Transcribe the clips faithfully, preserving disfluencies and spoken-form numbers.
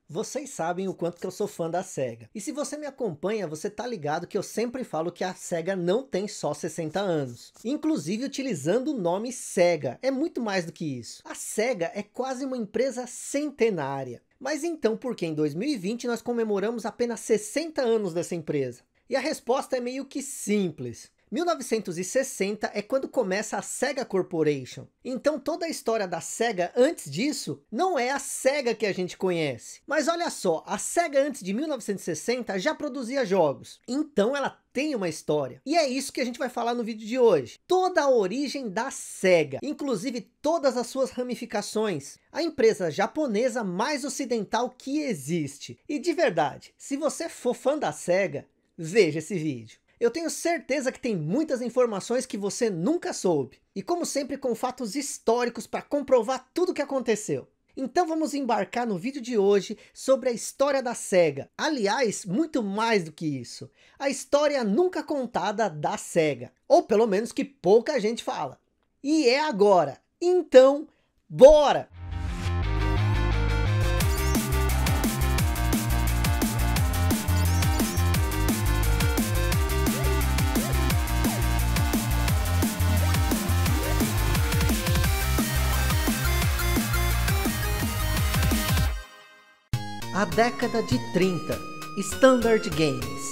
Vocês sabem o quanto que eu sou fã da Sega. E se você me acompanha, você tá ligado que eu sempre falo que a Sega não tem só sessenta anos. Inclusive utilizando o nome Sega. É muito mais do que isso. A Sega é quase uma empresa centenária. Mas então por que em dois mil e vinte nós comemoramos apenas sessenta anos dessa empresa? E a resposta é meio que simples. mil novecentos e sessenta é quando começa a Sega Corporation. Então toda a história da Sega antes disso não é a Sega que a gente conhece. Mas olha só, a Sega antes de mil novecentos e sessenta já produzia jogos. Então ela tem uma história. E é isso que a gente vai falar no vídeo de hoje. Toda a origem da Sega, inclusive todas as suas ramificações. A empresa japonesa mais ocidental que existe. E de verdade, se você for fã da Sega, veja esse vídeo. Eu tenho certeza que tem muitas informações que você nunca soube. E como sempre com fatos históricos para comprovar tudo o que aconteceu. Então vamos embarcar no vídeo de hoje sobre a história da Sega. Aliás, muito mais do que isso. A história nunca contada da Sega. Ou pelo menos que pouca gente fala. E é agora. Então, bora! A década de trinta, Standard Games.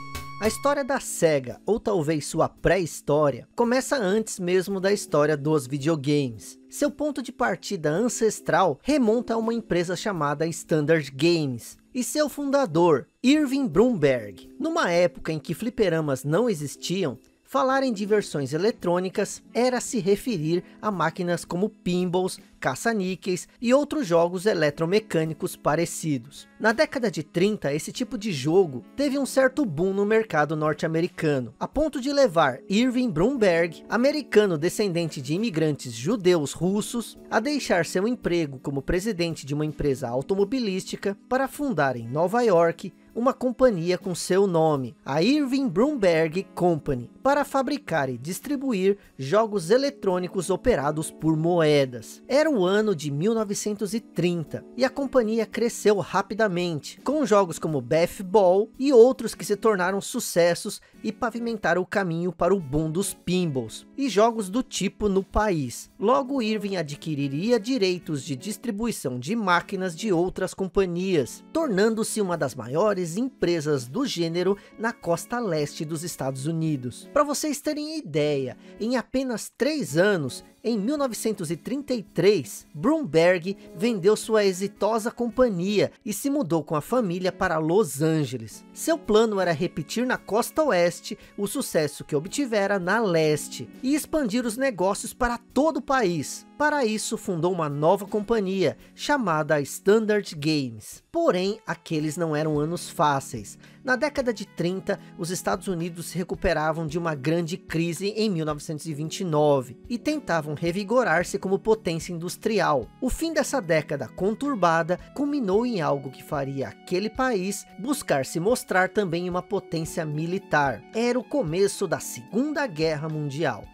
A história da Sega, ou talvez sua pré-história, começa antes mesmo da história dos videogames. Seu ponto de partida ancestral remonta a uma empresa chamada Standard Games, e seu fundador, Irving Brumberg. Numa época em que fliperamas não existiam, falar em diversões eletrônicas era se referir a máquinas como pinballs, caça-níqueis e outros jogos eletromecânicos parecidos. Na década de trinta, esse tipo de jogo teve um certo boom no mercado norte-americano, a ponto de levar Irving Brumberg, americano descendente de imigrantes judeus russos, a deixar seu emprego como presidente de uma empresa automobilística para fundar em Nova York uma companhia com seu nome, a Irving Brumberg Company, para fabricar e distribuir jogos eletrônicos operados por moedas. Era o ano de mil novecentos e trinta e a companhia cresceu rapidamente, com jogos como Beth Ball e outros que se tornaram sucessos e pavimentaram o caminho para o boom dos pinballs e jogos do tipo no país. Logo Irving adquiriria direitos de distribuição de máquinas de outras companhias, tornando-se uma das maiores empresas do gênero na costa leste dos Estados Unidos. Para vocês terem ideia, em apenas três anos, em mil novecentos e trinta e três, Brumberg vendeu sua exitosa companhia e se mudou com a família para Los Angeles. Seu plano era repetir na costa oeste o sucesso que obtivera na leste e expandir os negócios para todo o país. Para isso, fundou uma nova companhia chamada Standard Games. Porém, aqueles não eram anos fáceis. Na década de trinta, os Estados Unidos se recuperavam de uma grande crise em mil novecentos e vinte e nove e tentavam revigorar-se como potência industrial. O fim dessa década conturbada culminou em algo que faria aquele país buscar se mostrar também uma potência militar. Era o começo da Segunda Guerra Mundial.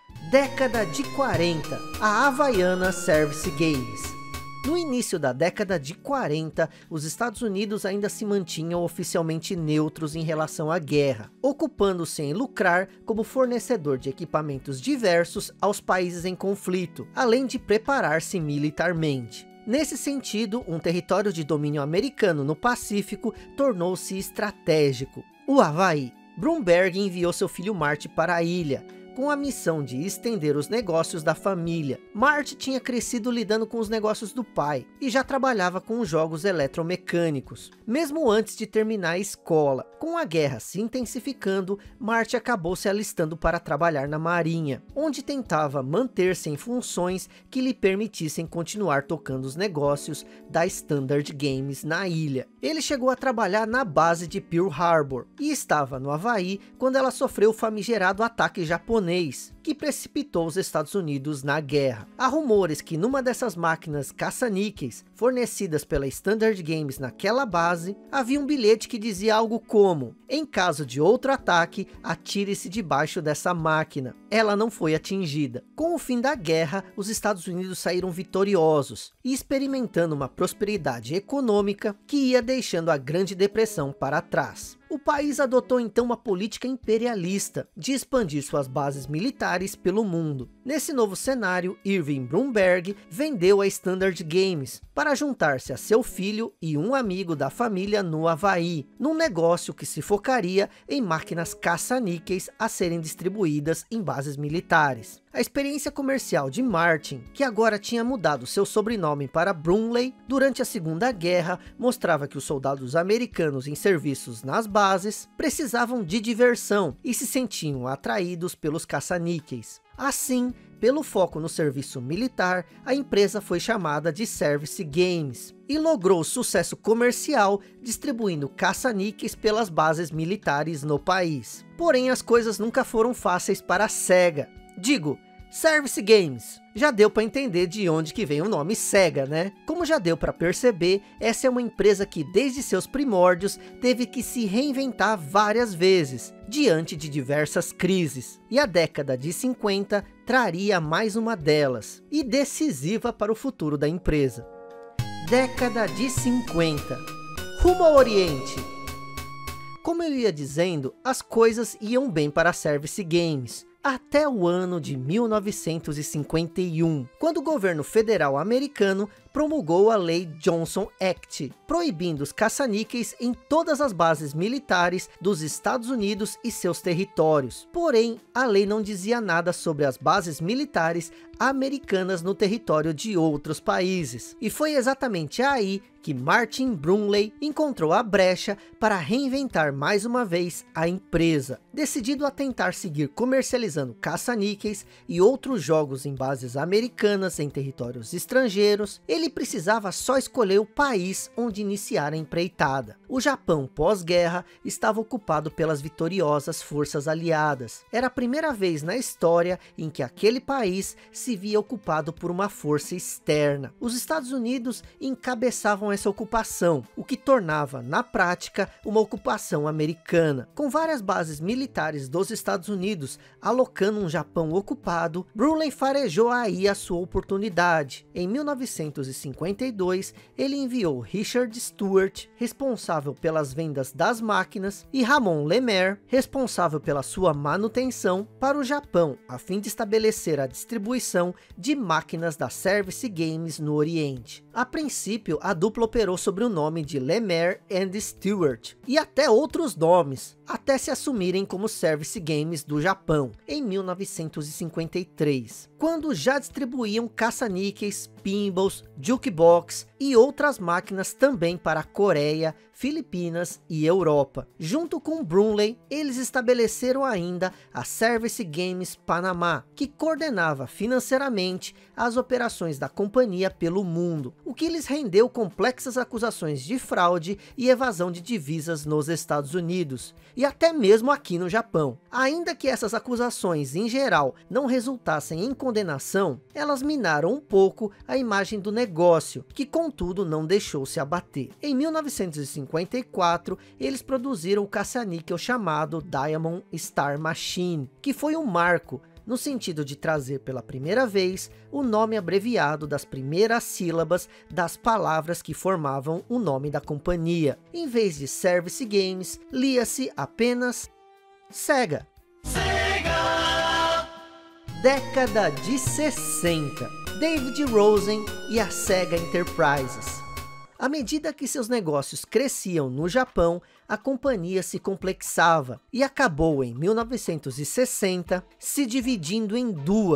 Década de quarenta, a Havaiana Service Games. No início da década de quarenta, os Estados Unidos ainda se mantinham oficialmente neutros em relação à guerra, ocupando-se em lucrar como fornecedor de equipamentos diversos aos países em conflito, além de preparar-se militarmente. Nesse sentido, um território de domínio americano no Pacífico tornou-se estratégico, o Havaí. Brumberg enviou seu filho Marty para a ilha, com a missão de estender os negócios da família. Marty tinha crescido lidando com os negócios do pai e já trabalhava com jogos eletromecânicos, mesmo antes de terminar a escola. Com a guerra se intensificando, Marty acabou se alistando para trabalhar na marinha, onde tentava manter-se em funções que lhe permitissem continuar tocando os negócios da Standard Games na ilha. Ele chegou a trabalhar na base de Pearl Harbor e estava no Havaí quando ela sofreu o famigerado ataque japonês japonês, que precipitou os Estados Unidos na guerra. Há rumores que numa dessas máquinas caça-níqueis, fornecidas pela Standard Games naquela base, havia um bilhete que dizia algo como: em caso de outro ataque, atire-se debaixo dessa máquina. Ela não foi atingida. Com o fim da guerra, os Estados Unidos saíram vitoriosos e experimentando uma prosperidade econômica que ia deixando a Grande Depressão para trás. O país adotou então uma política imperialista de expandir suas bases militares pelo mundo. Nesse novo cenário, Irving Bloomberg vendeu a Standard Games para juntar-se a seu filho e um amigo da família no Havaí, num negócio que se focaria em máquinas caça-níqueis a serem distribuídas em bases militares. A experiência comercial de Martin, que agora tinha mudado seu sobrenome para Brumley, durante a Segunda Guerra, mostrava que os soldados americanos em serviços nas bases precisavam de diversão e se sentiam atraídos pelos caça-níqueis. Assim, pelo foco no serviço militar, a empresa foi chamada de Service Games e logrou sucesso comercial distribuindo caça-níqueis pelas bases militares no país. Porém, as coisas nunca foram fáceis para a Sega. Digo, Service Games. Já deu para entender de onde que vem o nome Sega, né? Como já deu para perceber, essa é uma empresa que desde seus primórdios teve que se reinventar várias vezes, diante de diversas crises. E a década de cinquenta traria mais uma delas, e decisiva para o futuro da empresa. Década de cinquenta. Rumo ao Oriente. Como eu ia dizendo, as coisas iam bem para a Service Games, até o ano de mil novecentos e cinquenta e um, quando o governo federal americano promulgou a Lei Johnson Act, proibindo os caça-níqueis em todas as bases militares dos Estados Unidos e seus territórios. Porém, a lei não dizia nada sobre as bases militares americanas no território de outros países. E foi exatamente aí que Martin Brumley encontrou a brecha para reinventar mais uma vez a empresa. Decidido a tentar seguir comercializando caça-níqueis e outros jogos em bases americanas em territórios estrangeiros, ele precisava só escolher o país onde iniciar a empreitada. O Japão pós-guerra estava ocupado pelas vitoriosas forças aliadas. Era a primeira vez na história em que aquele país se via ocupado por uma força externa. Os Estados Unidos encabeçavam essa ocupação, o que tornava, na prática, uma ocupação americana. Com várias bases militares dos Estados Unidos alocando um Japão ocupado, Brumley farejou aí a sua oportunidade. Em mil novecentos e cinquenta e dois, ele enviou Richard Stewart, responsável pelas vendas das máquinas, e Ramon Lemaire, responsável pela sua manutenção, para o Japão, a fim de estabelecer a distribuição de máquinas da Service Games no Oriente. A princípio, a dupla operou sob o nome de Lemaire and Stewart, e até outros nomes, até se assumirem como Service Games do Japão, em mil novecentos e cinquenta e três, quando já distribuíam caça-níqueis, pinballs, jukebox e outras máquinas também para a Coreia, Filipinas e Europa. Junto com Brumley, eles estabeleceram ainda a Service Games Panamá, que coordenava financeiramente as operações da companhia pelo mundo, o que lhes rendeu complexas acusações de fraude e evasão de divisas nos Estados Unidos, e até mesmo aqui no Japão. Ainda que essas acusações em geral não resultassem em condenação, elas minaram um pouco a imagem do negócio, que contudo não deixou se abater. Em mil novecentos e cinquenta e quatro, eles produziram o caça-níquel chamado Diamond Star Machine, que foi um marco no sentido de trazer pela primeira vez o nome abreviado das primeiras sílabas das palavras que formavam o nome da companhia. Em vez de Service Games, lia-se apenas Sega. Sega! Década de sessenta. David Rosen e a Sega Enterprises. À medida que seus negócios cresciam no Japão, a companhia se complexava e acabou em mil novecentos e sessenta se dividindo em duas.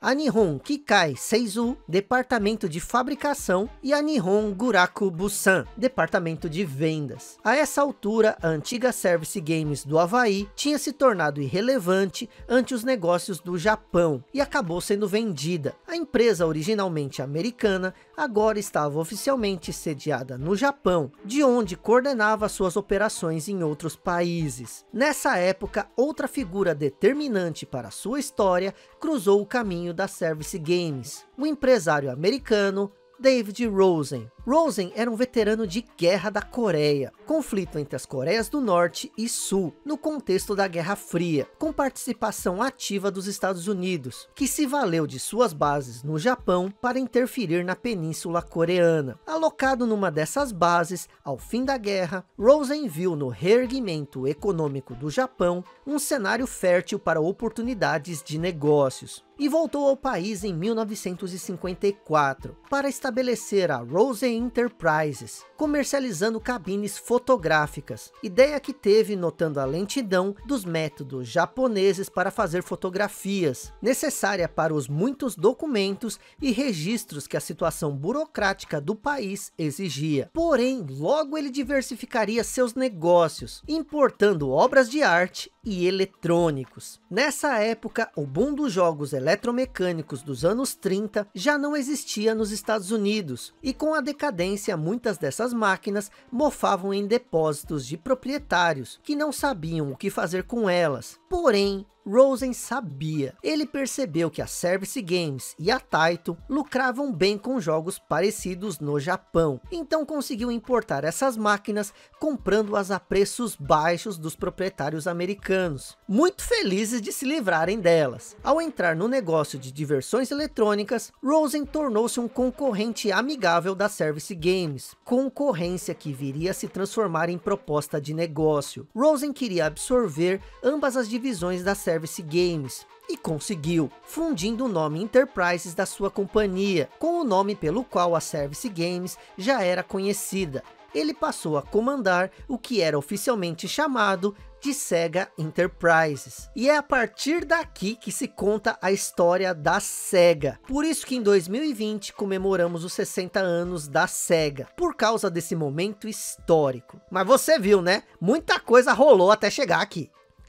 a Nihon Kikai Seizu, departamento de fabricação, e a Nihon Guraku Busan, departamento de vendas. A essa altura, a antiga Service Games do Havaí tinha se tornado irrelevante ante os negócios do Japão e acabou sendo vendida. A empresa, originalmente americana, agora estava oficialmente sediada no Japão, de onde coordenava suas operações em outros países. Nessa época, outra figura determinante para sua história cruzou o caminho da Service Games, o empresário americano David Rosen. Rosen era um veterano de guerra da Coreia, conflito entre as Coreias do Norte e Sul, no contexto da Guerra Fria, com participação ativa dos Estados Unidos, que se valeu de suas bases no Japão para interferir na Península Coreana. Alocado numa dessas bases, ao fim da guerra, Rosen viu no reerguimento econômico do Japão um cenário fértil para oportunidades de negócios, e voltou ao país em mil novecentos e cinquenta e quatro, para estabelecer a Rosen Enterprises, comercializando cabines fotográficas, ideia que teve notando a lentidão dos métodos japoneses para fazer fotografias, necessária para os muitos documentos e registros que a situação burocrática do país exigia. Porém, logo ele diversificaria seus negócios, importando obras de arte e eletrônicos. Nessa época, o boom dos jogos eletromecânicos dos anos trinta já não existia nos Estados Unidos, e com a decadência, muitas dessas máquinas mofavam em depósitos de proprietários que não sabiam o que fazer com elas. Porém, Rosen sabia. Ele percebeu que a Service Games e a Taito lucravam bem com jogos parecidos no Japão. Então conseguiu importar essas máquinas, comprando-as a preços baixos dos proprietários americanos, muito felizes de se livrarem delas. Ao entrar no negócio de diversões eletrônicas, Rosen tornou-se um concorrente amigável da Service Games, concorrência que viria a se transformar em proposta de negócio. Rosen queria absorver ambas as divisões da Service Service Games, e conseguiu, fundindo o nome Enterprises da sua companhia, com o nome pelo qual a Service Games já era conhecida. Ele passou a comandar o que era oficialmente chamado de Sega Enterprises. E é a partir daqui que se conta a história da Sega. Por isso que em dois mil e vinte comemoramos os sessenta anos da Sega, por causa desse momento histórico. Mas você viu, né? Muita coisa rolou até chegar aqui.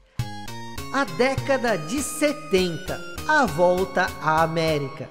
A década de setenta, a volta à América.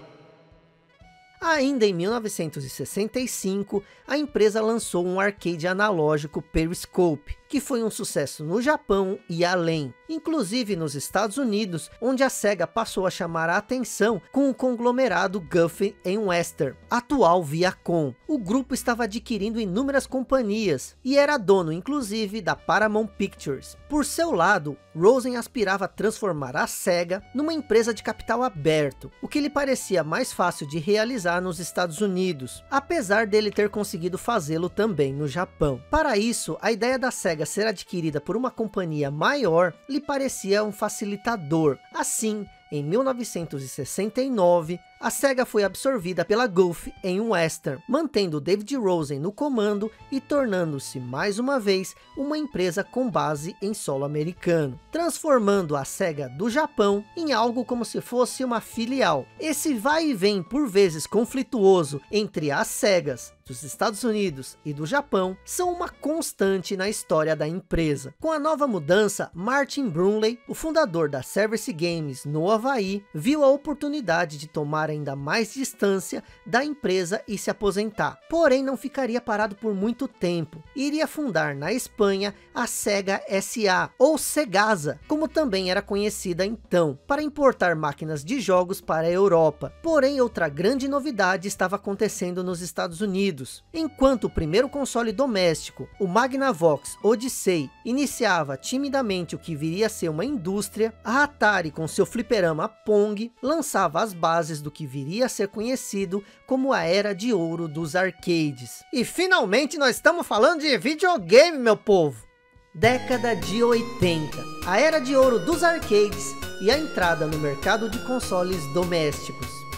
Ainda em mil novecentos e sessenta e cinco, a empresa lançou um arcade analógico Periscope, que foi um sucesso no Japão e além, inclusive nos Estados Unidos, onde a Sega passou a chamar a atenção com o conglomerado Guthrie Western, atual Viacom. O grupo estava adquirindo inúmeras companhias e era dono inclusive da Paramount Pictures. Por seu lado, Rosen aspirava a transformar a Sega numa empresa de capital aberto, o que lhe parecia mais fácil de realizar nos Estados Unidos, apesar dele ter conseguido fazê-lo também no Japão. Para isso, a ideia da Sega ser adquirida por uma companhia maior lhe parecia um facilitador. Assim, em mil novecentos e sessenta e nove, a Sega foi absorvida pela Guthrie Western, mantendo David Rosen no comando e tornando-se mais uma vez uma empresa com base em solo americano, transformando a Sega do Japão em algo como se fosse uma filial. Esse vai e vem por vezes conflituoso entre as Segas dos Estados Unidos e do Japão são uma constante na história da empresa. Com a nova mudança, Martin Brunley, o fundador da Service Games no Havaí, viu a oportunidade de tomar ainda mais distância da empresa e se aposentar. Porém, não ficaria parado por muito tempo. Iria fundar na Espanha a Sega S A, ou Segasa, como também era conhecida então, para importar máquinas de jogos para a Europa. Porém, outra grande novidade estava acontecendo nos Estados Unidos. Enquanto o primeiro console doméstico, o Magnavox Odyssey, iniciava timidamente o que viria a ser uma indústria, a Atari com seu fliperama Pong lançava as bases do que viria a ser conhecido como a Era de Ouro dos arcades. E finalmente nós estamos falando de videogame, meu povo! Década de oitenta, a Era de Ouro dos arcades e a entrada no mercado de consoles domésticos.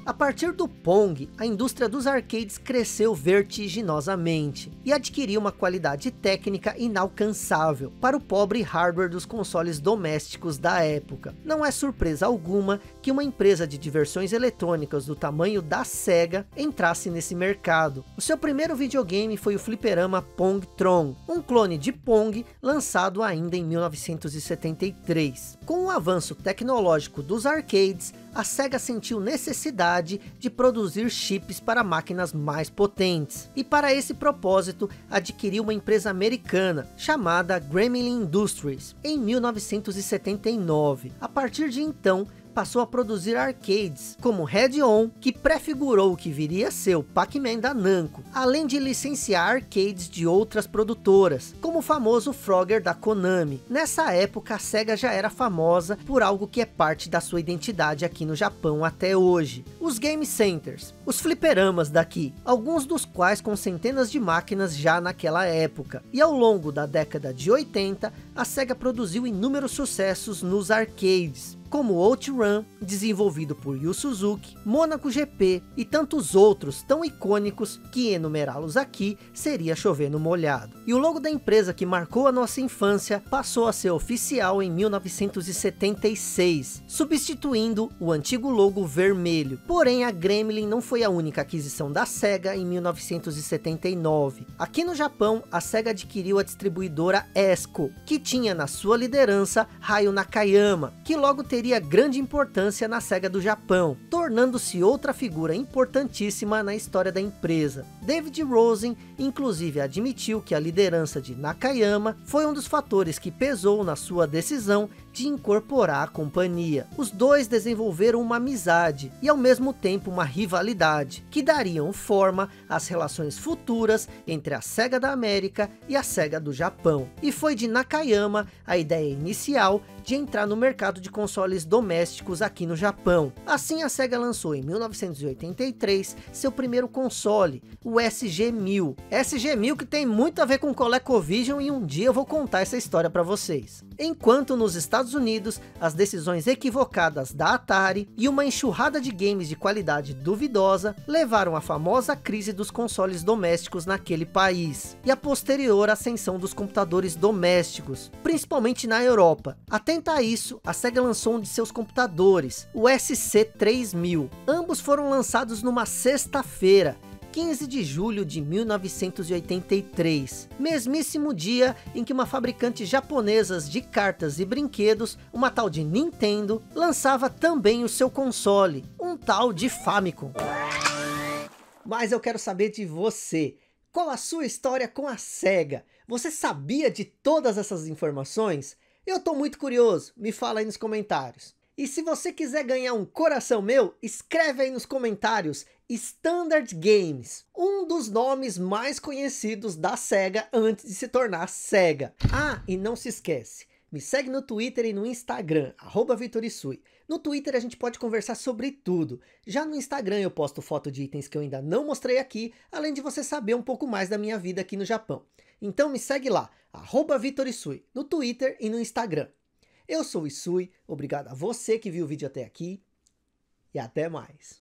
A partir do Pong, a indústria dos arcades cresceu vertiginosamente e adquiriu uma qualidade técnica inalcançável para o pobre hardware dos consoles domésticos da época. Não é surpresa alguma que uma empresa de diversões eletrônicas do tamanho da Sega entrasse nesse mercado. O seu primeiro videogame foi o fliperama Pongtron, um clone de Pong lançado ainda em mil novecentos e setenta e três. Com o avanço tecnológico dos arcades, a Sega sentiu necessidade de produzir chips para máquinas mais potentes, e para esse propósito adquiriu uma empresa americana chamada Gremlin Industries em mil novecentos e setenta e nove. A partir de então, passou a produzir arcades, como Head-On, que prefigurou o que viria a ser o Pac-Man da Namco, além de licenciar arcades de outras produtoras, como o famoso Frogger da Konami. Nessa época, a Sega já era famosa por algo que é parte da sua identidade aqui no Japão até hoje: os Game Centers, os fliperamas daqui, alguns dos quais com centenas de máquinas já naquela época. E ao longo da década de oitenta, a Sega produziu inúmeros sucessos nos arcades, como OutRun, desenvolvido por Yu Suzuki, Monaco G P e tantos outros tão icônicos que enumerá-los aqui seria chover no molhado. E o logo da empresa que marcou a nossa infância passou a ser oficial em mil novecentos e setenta e seis, substituindo o antigo logo vermelho. Porém, a Gremlin não foi a única aquisição da Sega em mil novecentos e setenta e nove. Aqui no Japão, a Sega adquiriu a distribuidora Esco, que tinha na sua liderança Ryo Nakayama, que logo teria teria grande importância na Sega do Japão, tornando-se outra figura importantíssima na história da empresa. David Rosen inclusive admitiu que a liderança de Nakayama foi um dos fatores que pesou na sua decisão de incorporar a companhia. Os dois desenvolveram uma amizade e ao mesmo tempo uma rivalidade, que dariam forma às relações futuras entre a Sega da América e a Sega do Japão. E foi de Nakayama a ideia inicial de entrar no mercado de consoles domésticos aqui no Japão. Assim, a Sega lançou em mil novecentos e oitenta e três seu primeiro console, o S G mil. S G mil que tem muito a ver com ColecoVision, e um dia eu vou contar essa história para vocês. Enquanto nos Estados Unidos, as decisões equivocadas da Atari e uma enxurrada de games de qualidade duvidosa levaram à famosa crise dos consoles domésticos naquele país, e a posterior ascensão dos computadores domésticos, principalmente na Europa. Atenta a isso, a Sega lançou um de seus computadores, o S C três mil. Ambos foram lançados numa sexta-feira, quinze de julho de mil novecentos e oitenta e três, mesmíssimo dia em que uma fabricante japonesa de cartas e brinquedos, uma tal de Nintendo, lançava também o seu console, um tal de Famicom. Mas eu quero saber de você, qual a sua história com a Sega? Você sabia de todas essas informações? Eu tô muito curioso, me fala aí nos comentários. E se você quiser ganhar um coração meu, escreve aí nos comentários Standard Games, um dos nomes mais conhecidos da Sega antes de se tornar Sega. Ah, e não se esquece, me segue no Twitter e no Instagram, arroba Vitorisui. No Twitter a gente pode conversar sobre tudo. Já no Instagram eu posto foto de itens que eu ainda não mostrei aqui, além de você saber um pouco mais da minha vida aqui no Japão. Então me segue lá, arroba Vitorisui, no Twitter e no Instagram. Eu sou o Isui, obrigado a você que viu o vídeo até aqui e até mais.